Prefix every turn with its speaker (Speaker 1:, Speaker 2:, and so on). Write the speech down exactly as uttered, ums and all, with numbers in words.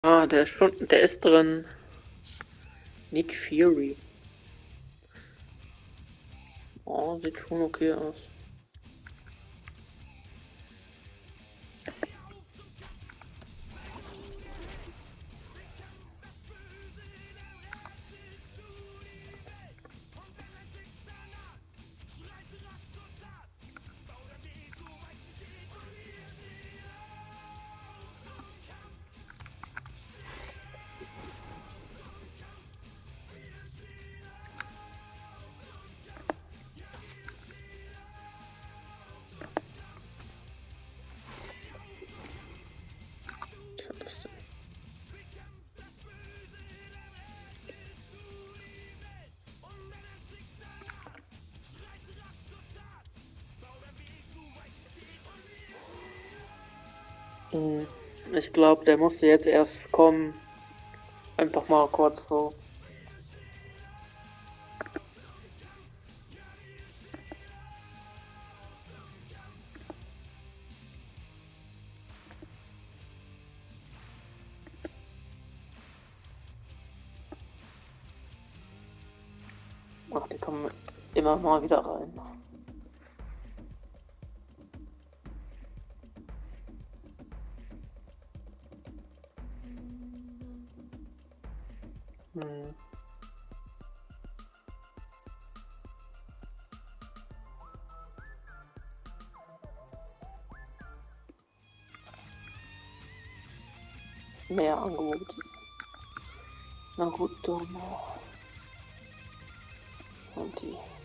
Speaker 1: Ah, der ist schon, der ist drin. Nick Fury. Oh, sieht schon okay aus. Was hat das denn? Hm, Ich glaube, der musste jetzt erst kommen. Einfach mal kurz so. Ach, die kommen immer mal wieder rein. Hm. Mehr Angebot. Na gut, dann. Und die.